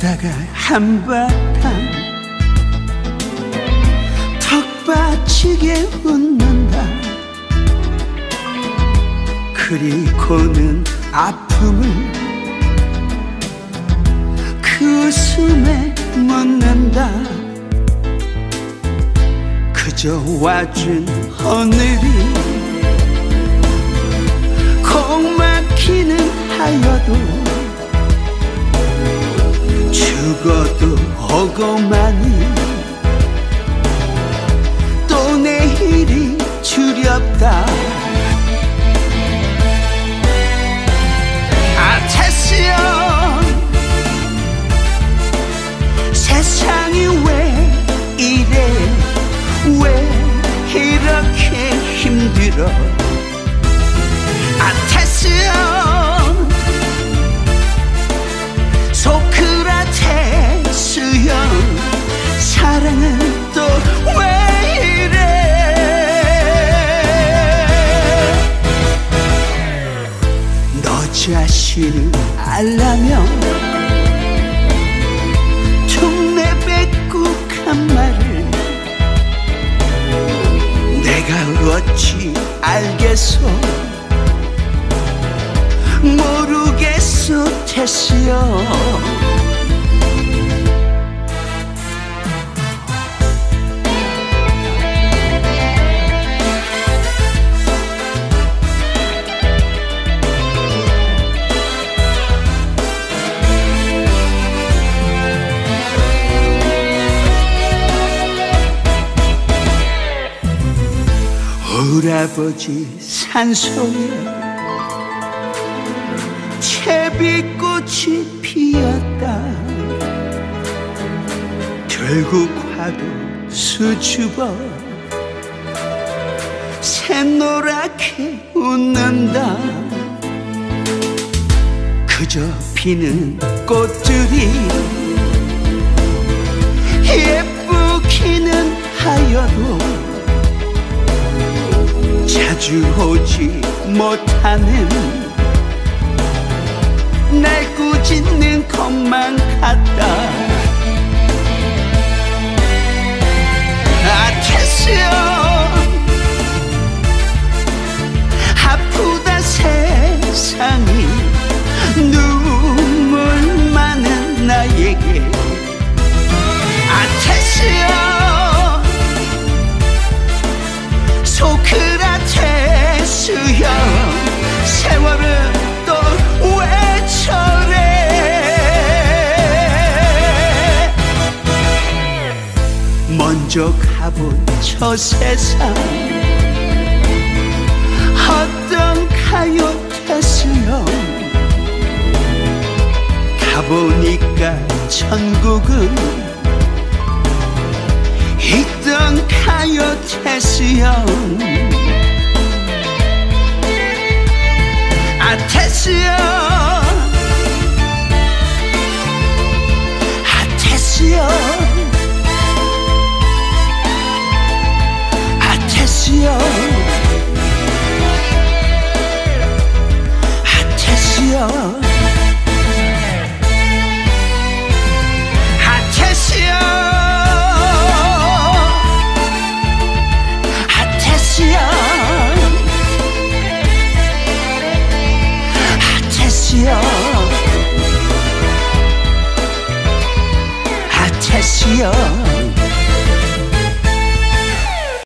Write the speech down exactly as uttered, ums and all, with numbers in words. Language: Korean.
그러다가 한바탕 턱받치게 웃는다. 그리고는 아픔을 그 웃음에 묻는다. 그저 와준 하늘이 공 막히는 하여도 죽어도 오고만이 또 내일이 두렵다. 아 태수여, 세상이 왜 이래, 왜 이렇게 힘들어. 아 태수여, 소크라테스여, 사랑은 또 왜 이래. 너 자신을 알라면 툭 내뱉고간 말을 내가 어찌 알겠소. 모르겠소 태수여. 할아버지 산속에 채비꽃이 피었다. 결국 화도 수줍어 샛노랗게 웃는다. 그저 피는 꽃들이 예쁘기는 하여도 자주 오지 못하는 날 꾸짖는 것만 같다. 아 태수여, 아프다 세상이 눈물 많은 나에게. 아 태수여, 소크라테스여, 세월은 또 왜 저래. 먼저 가본 저 세상 어떤가요 태수여. 가보니까 천국은 있던가요 태수여. 아 태수여, 아 태수여, 아 태수여, 아 태수여, 아 태수여, 아 태수여, 아 태수여.